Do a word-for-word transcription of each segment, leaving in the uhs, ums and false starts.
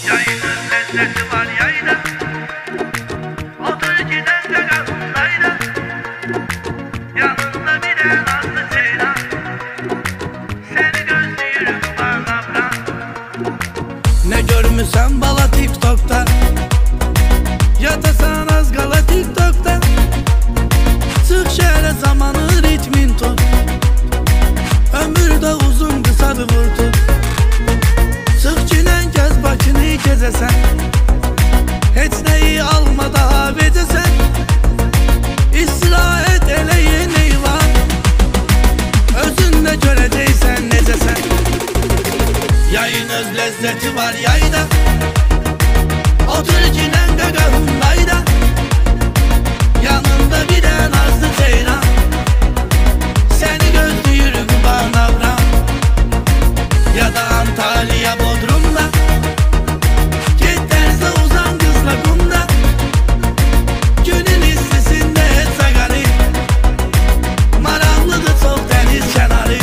Yayının lezzeti var yayda, otur giden gagahundayda, yanında bir de nazlı ceylan, seni gözlüyorum bana bırak. Ne görmüsən bala TikTok'ta, yatasan az qala TikTok'ta. Çıx şəhərə zamanı ritmin tut, ömür də uzun qısa bir vurdu. Çıx kinən gəz Bakını gezəsən, heç nəyi alma daha verəcəsən. İstirahət eləyin eyvan, özündə görəcəksən necəsən. Yayın öz ləzzəti var yayda, otur kinən qaqahundayda, yanında bir də nazlı ceylan, səni gözləyir Qubanavram ya da Antalya Bodrumda. Get dərsə uzan qızla qumda, günün istisində et saqarı, maraqlıdır çox dəniz kənarı.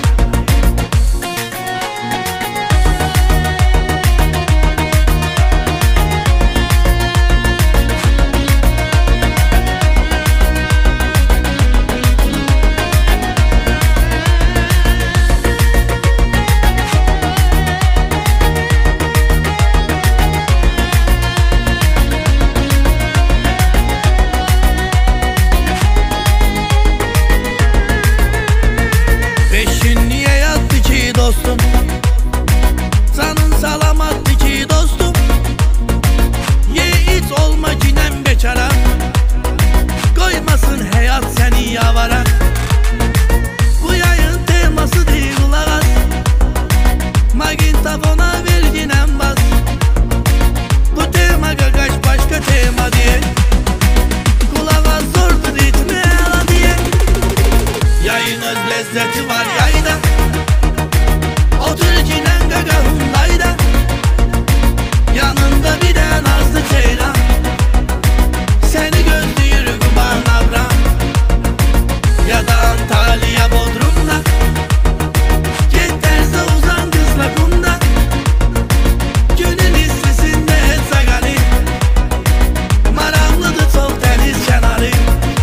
Dostum, canın salamatdı ki dostum, ye iç olma ginen bekara, koymasın hayat seni yavara. Bu yayın teması değil kulak as, magintafona ver ginen bas. Bu tema gagaş başka tema diye, kulak as zordu ritmi ala diye. Yayın öz lezzeti var yayda, otur kinən qaqahundayda, yanında bir də nazlı ceylan, səni gözləyir Qubanavram ya da Antalya Bodrumda. Get dərsə uzan qızla qumda, günün istisində et saqarı, maraqlıdır çox dəniz kənarı.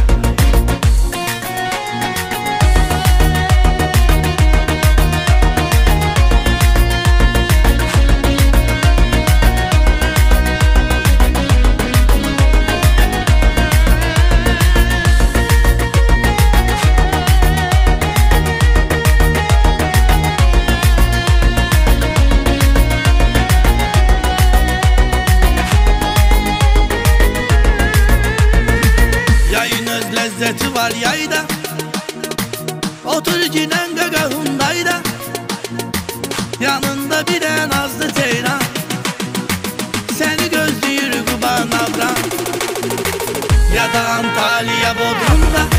Lezzeti var yayda, otur kinən qaqahundayda, yanında bir də nazlı ceylan, səni gözləyir Qubanavram ya da Antalya Bodrumda.